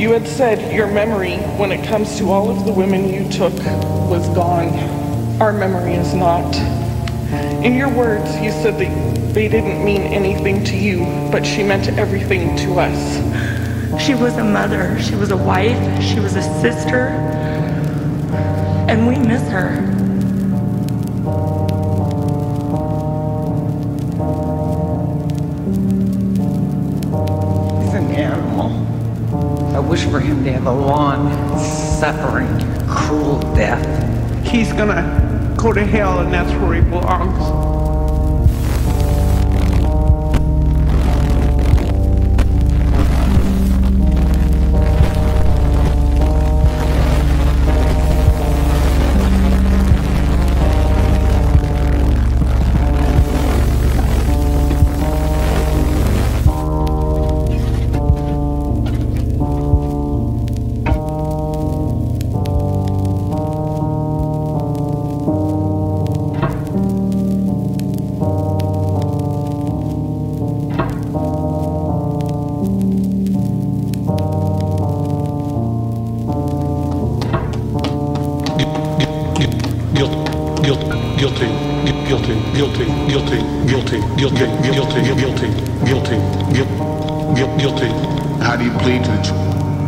You had said your memory, when it comes to all of the women you took, was gone. Our memory is not. In your words, you said that they didn't mean anything to you, but she meant everything to us. She was a mother, she was a wife, she was a sister, and we miss her. He's an animal. I wish for him to have a long, suffering, cruel death. He's gonna go to hell, and that's where he belongs. Guilty. How do you plead to the truth?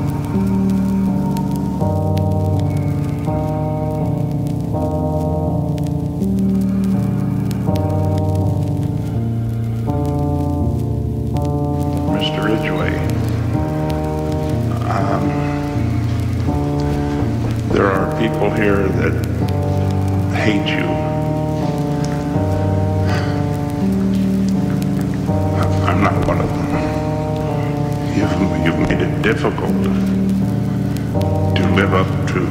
Mr. Ridgway, there are people here that hate you. I'm not one of them. You've made it difficult to live up to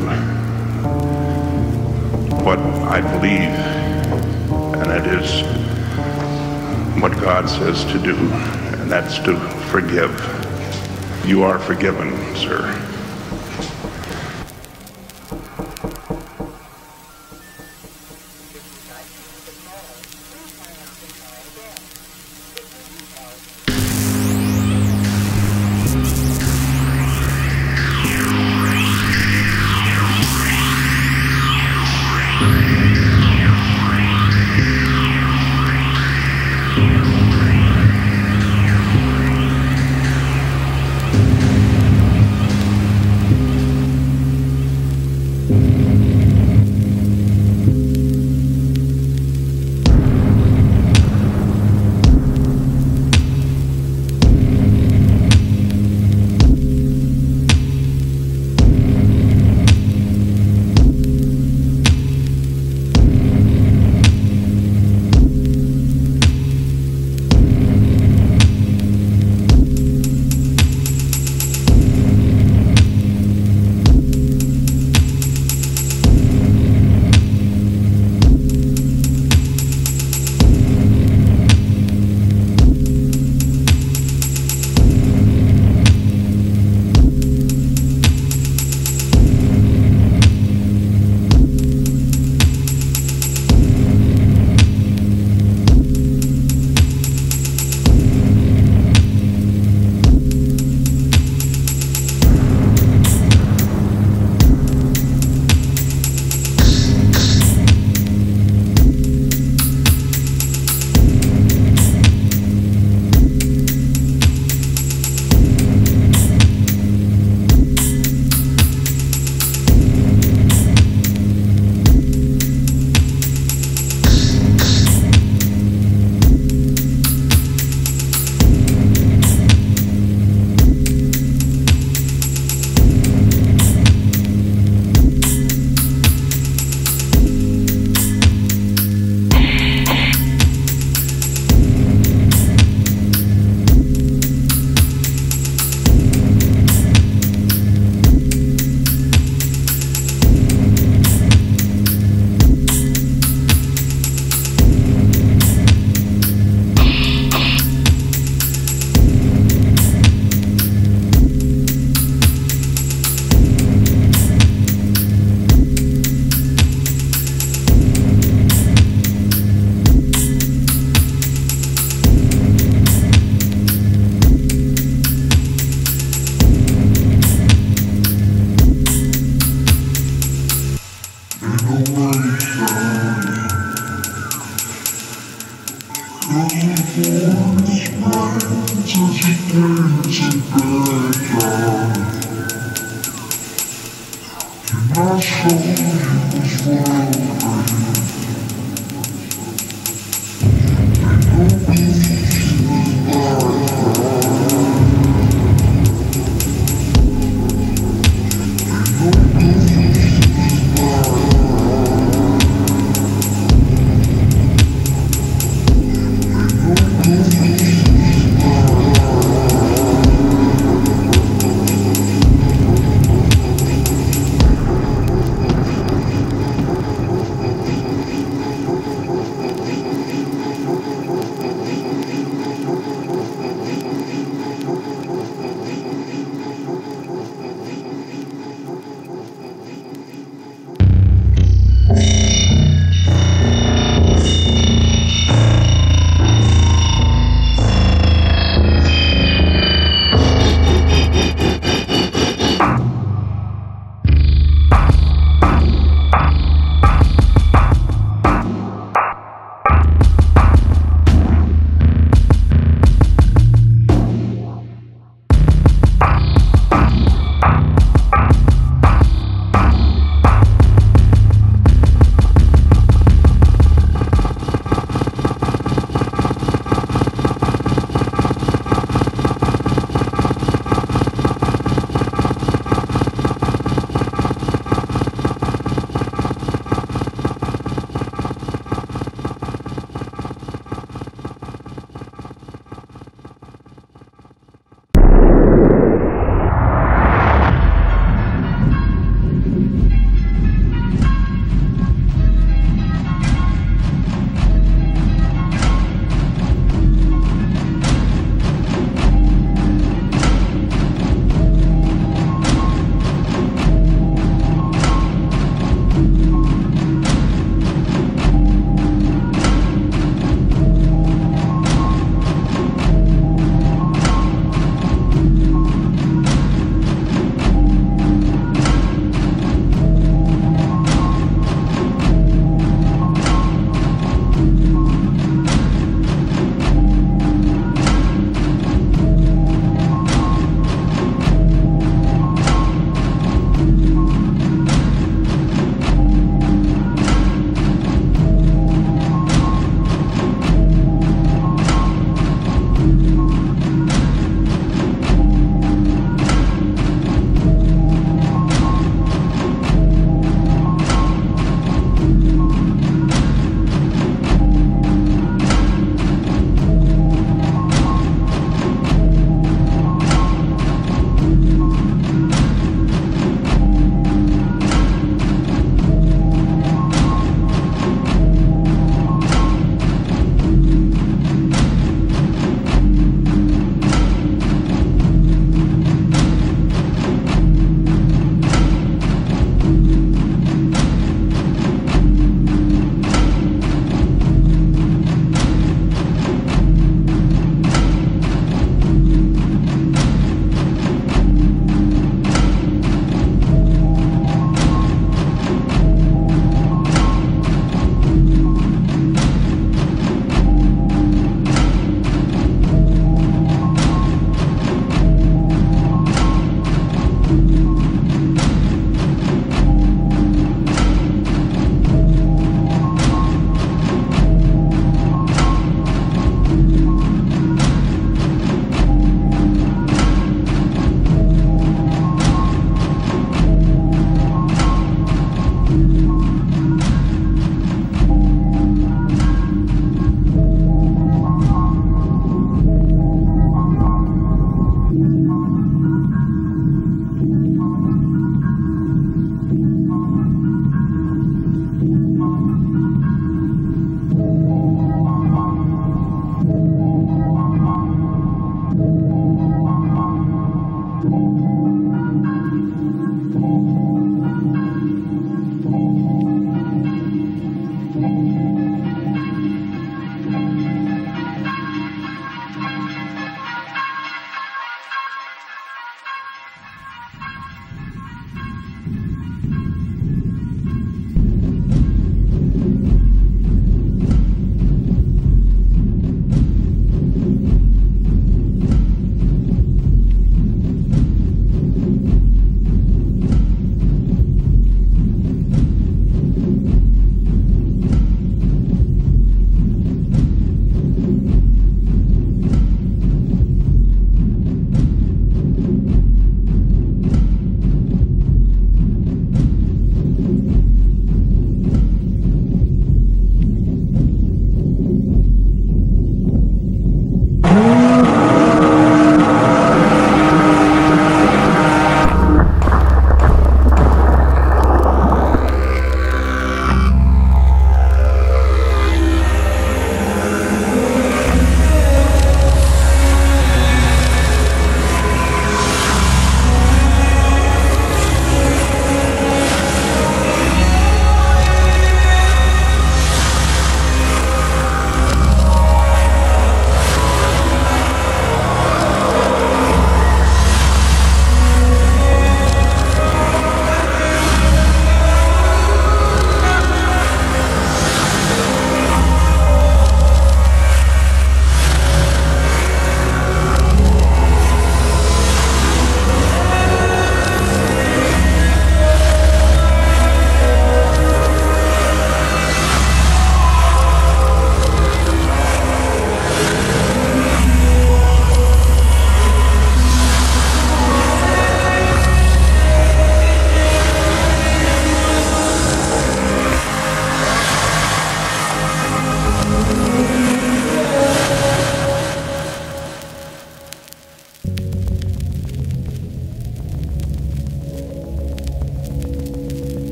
what I believe, and it is what God says to do, and that's to forgive. You are forgiven, sir.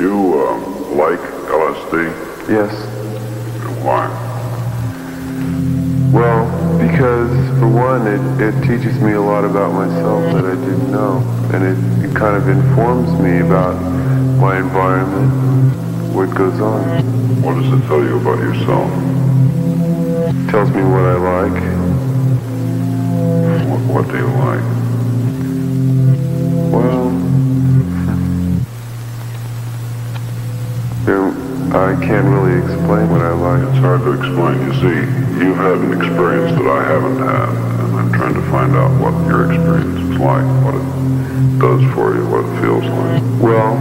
You like LSD? Yes. Why? Well, because for one, it teaches me a lot about myself that I didn't know. And it kind of informs me about my environment, what goes on. What does it tell you about yourself? It tells me what I like. What do you like? Well, I can't really explain what I like. It's hard to explain. You see, you've had an experience that I haven't had, and I'm trying to find out what your experience is like, what it does for you, what it feels like. Well,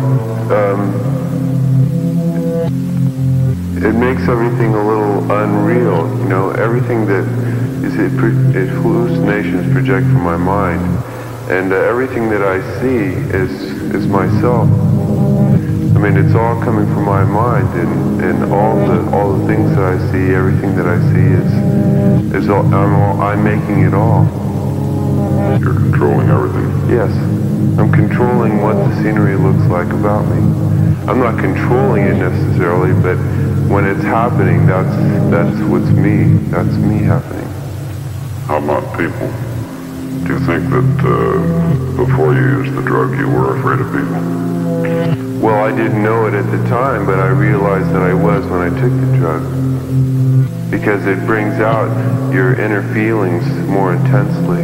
it makes everything a little unreal, you know, everything that is hallucinations project from my mind, and everything that I see is myself. I mean, it's all coming from my mind, and all the things that I see, everything that I see is all, I'm making it all. You're controlling everything. Yes, I'm controlling what the scenery looks like about me. I'm not controlling it necessarily, but when it's happening, that's what's me. That's me happening. How about people? Do you think that before you used the drug, you were afraid of people? Well, I didn't know it at the time, but I realized that I was when I took the drug. Because it brings out your inner feelings more intensely.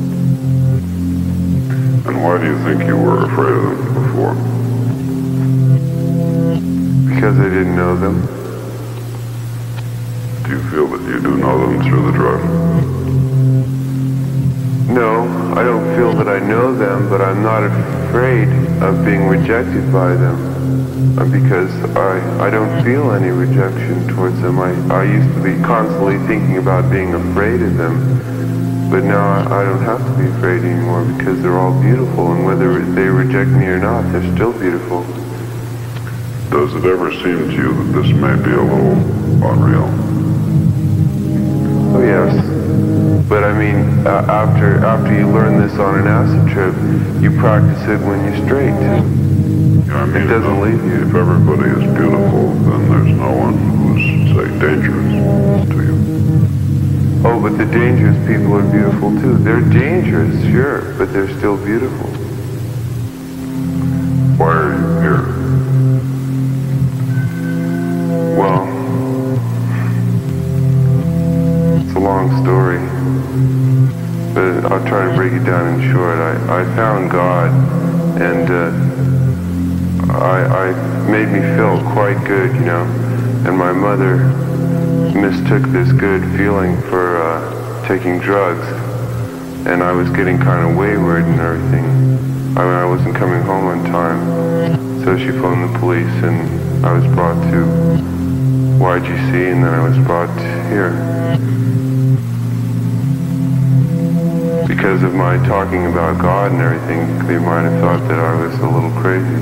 And why do you think you were afraid of them before? Because I didn't know them. Do you feel that you do know them through the drug? No, I don't feel that I know them, but I'm not afraid of being rejected by them. Because I don't feel any rejection towards them. I used to be constantly thinking about being afraid of them, but now I don't have to be afraid anymore because they're all beautiful, and whether they reject me or not, they're still beautiful. Does it ever seem to you that this may be a little unreal? Oh yes. But I mean, after you learn this on an acid trip, you practice it when you're straight. Yeah, I mean, it doesn't leave you. If everybody is beautiful, then there's no one who's, say, dangerous to you. Oh, but the dangerous people are beautiful too. They're dangerous, sure, but they're still beautiful. Why are you here? Well, it's a long story, but I'll try to break it down in short. I found God, and I made me feel quite good, you know, and my mother mistook this good feeling for taking drugs, and I was getting kind of wayward and everything. I mean, I wasn't coming home on time, so she phoned the police, and I was brought to YGC, and then I was brought here. Because of my talking about God and everything, they might have thought that I was a little crazy.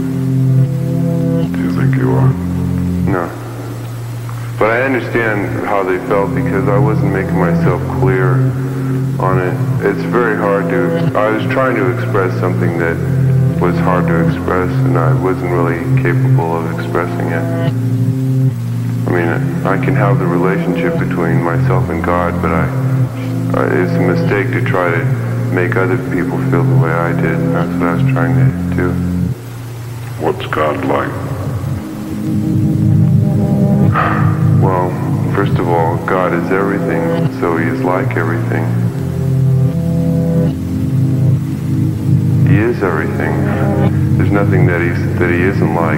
Do you think you are? No. But I understand how they felt because I wasn't making myself clear on it. It's very hard I was trying to express something that was hard to express, and I wasn't really capable of expressing it. I mean, I can have the relationship between myself and God, but it's a mistake to try to make other people feel the way I did. That's what I was trying to do. What's God like? Well, first of all, God is everything, so He is like everything. He is everything. There's nothing that He isn't like.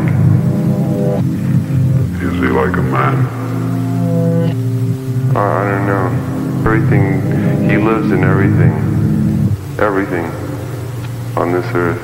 Is He like a man? I don't know. Everything, He lives in everything on this earth.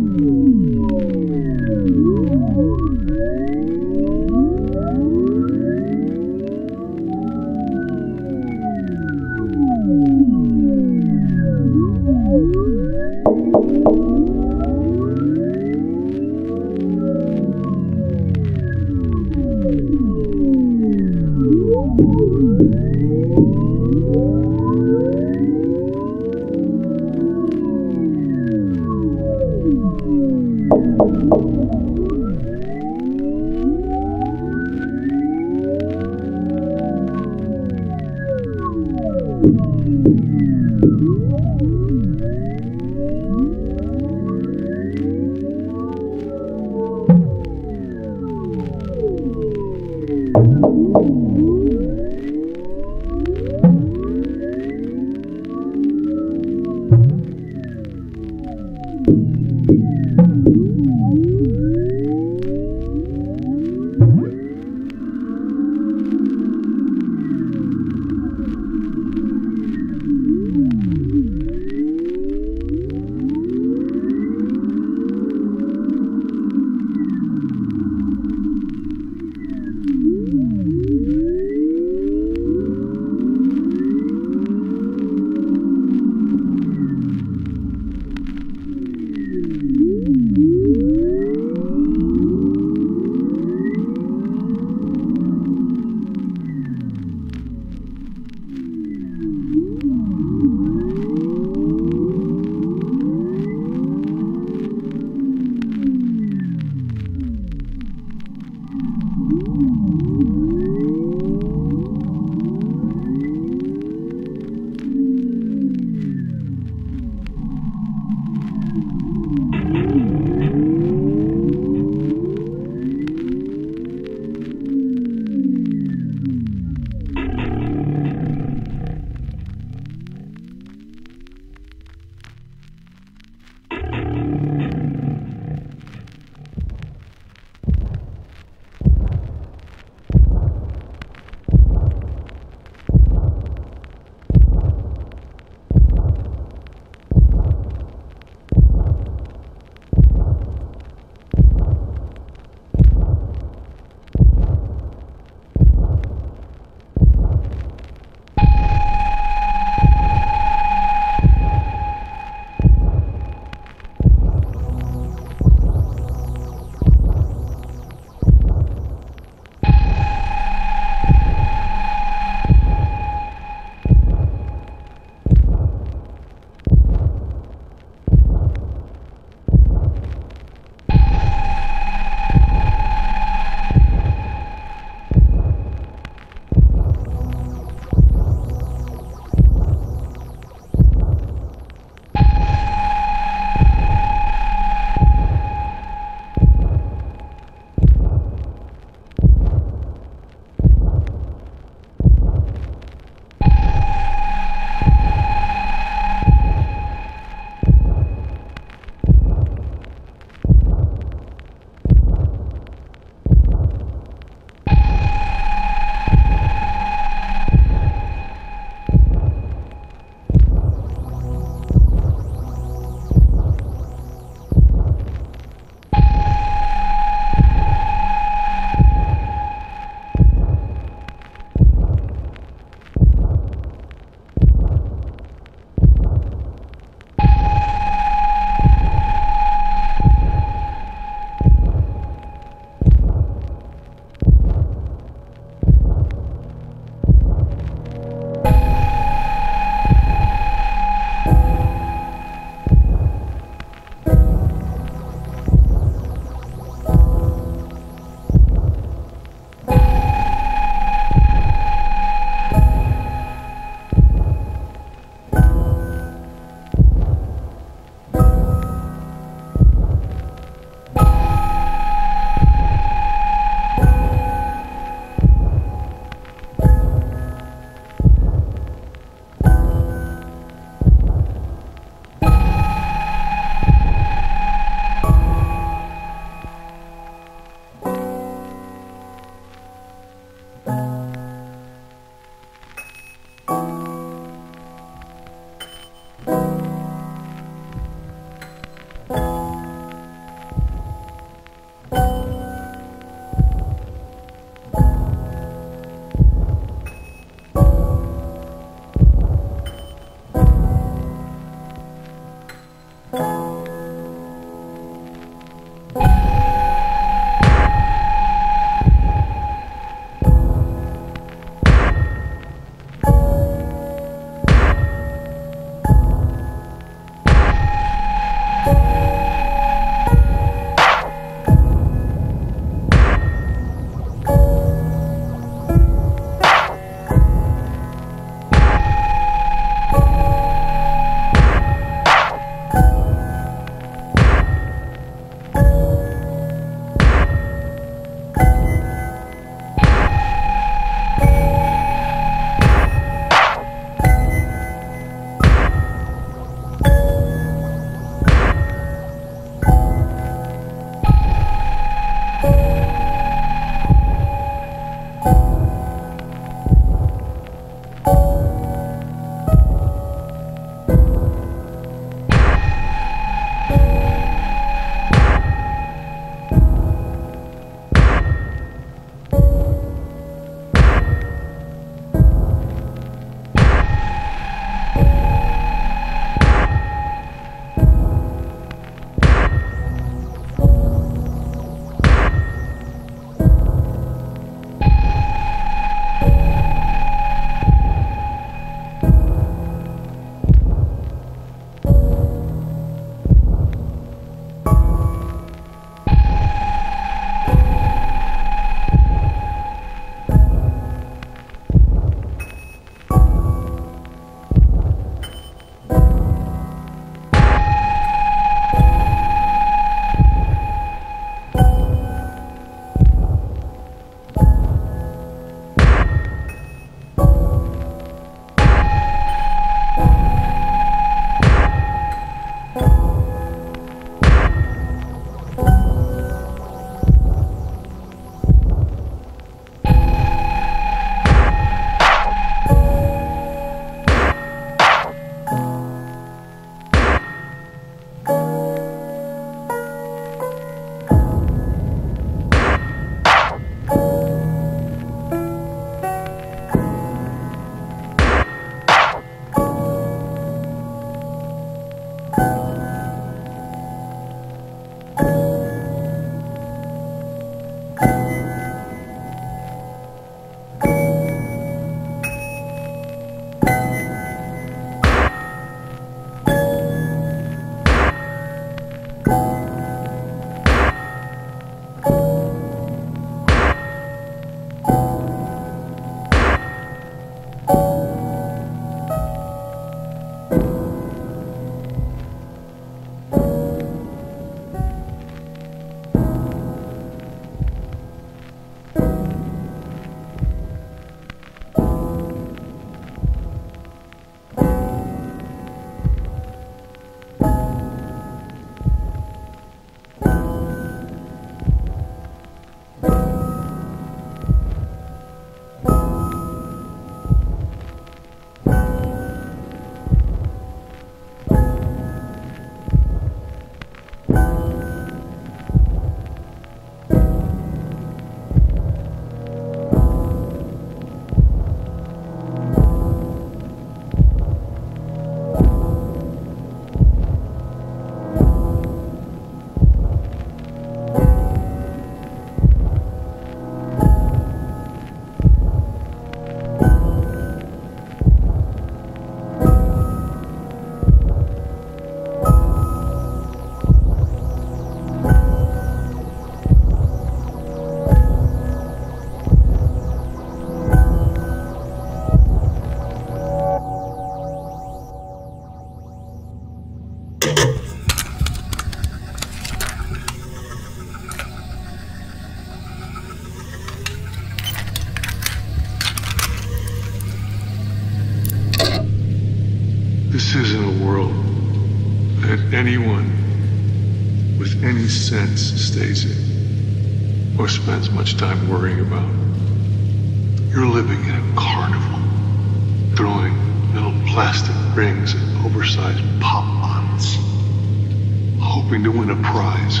in a world that anyone with any sense stays in or spends much time worrying about. You're living in a carnival, throwing little plastic rings at oversized pop bottles, hoping to win a prize.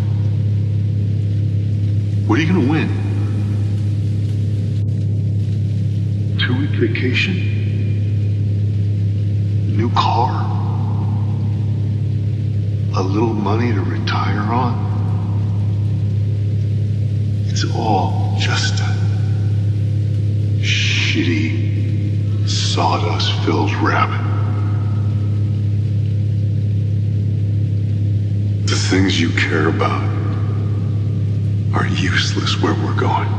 What are you gonna win? 2-week vacation? New car? A little money to retire on? It's all just a shitty, sawdust-filled rabbit. The things you care about are useless where we're going.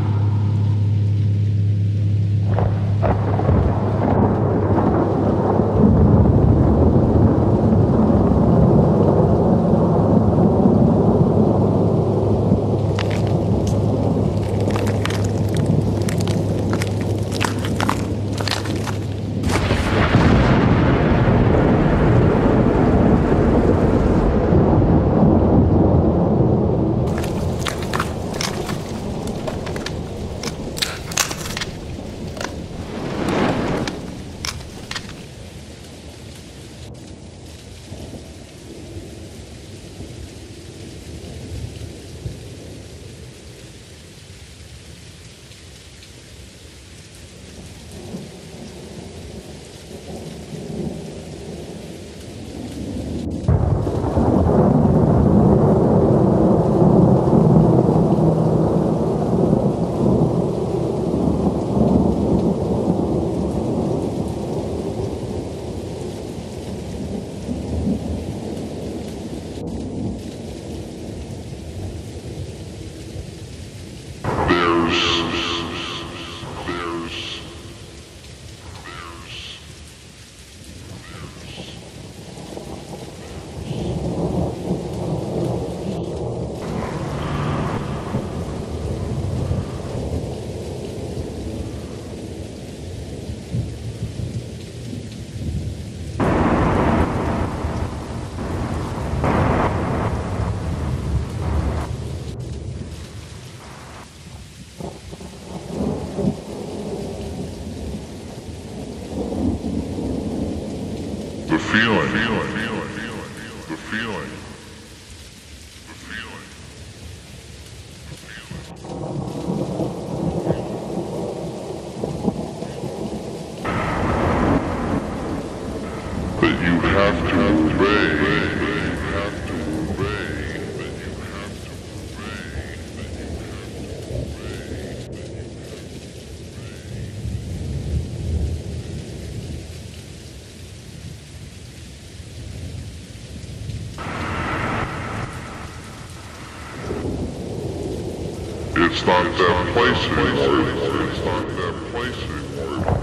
It's not that place anymore. It's not that place anymore.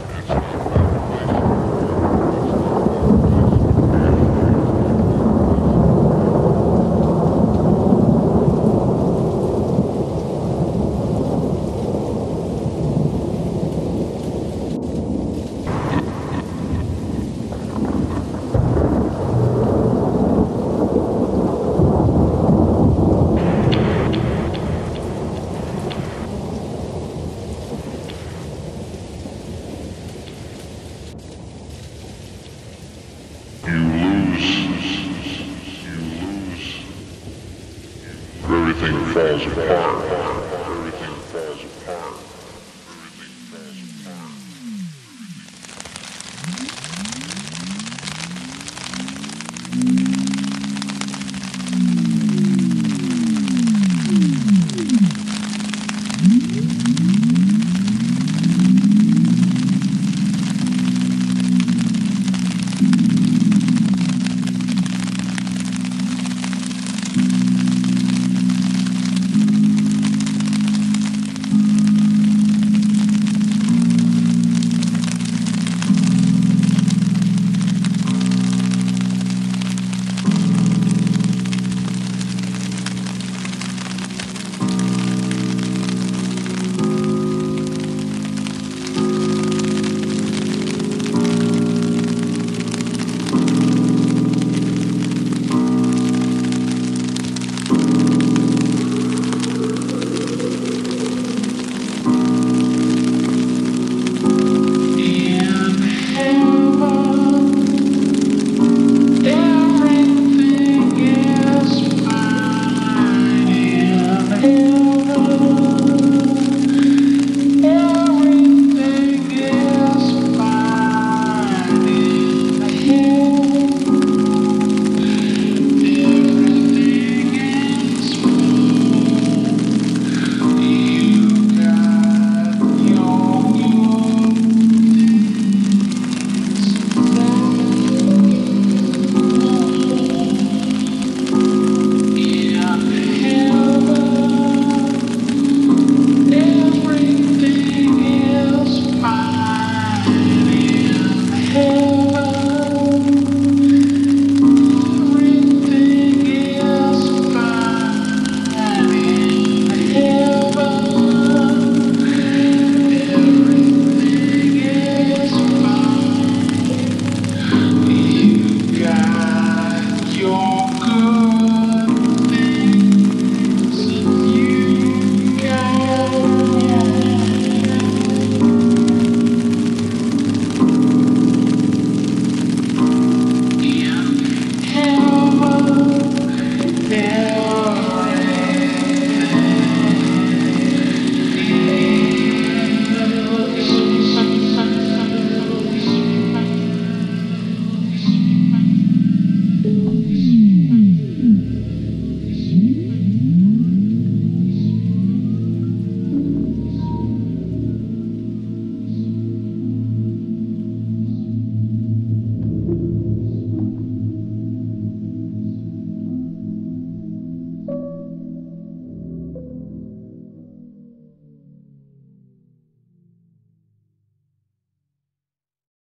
Everything falls apart.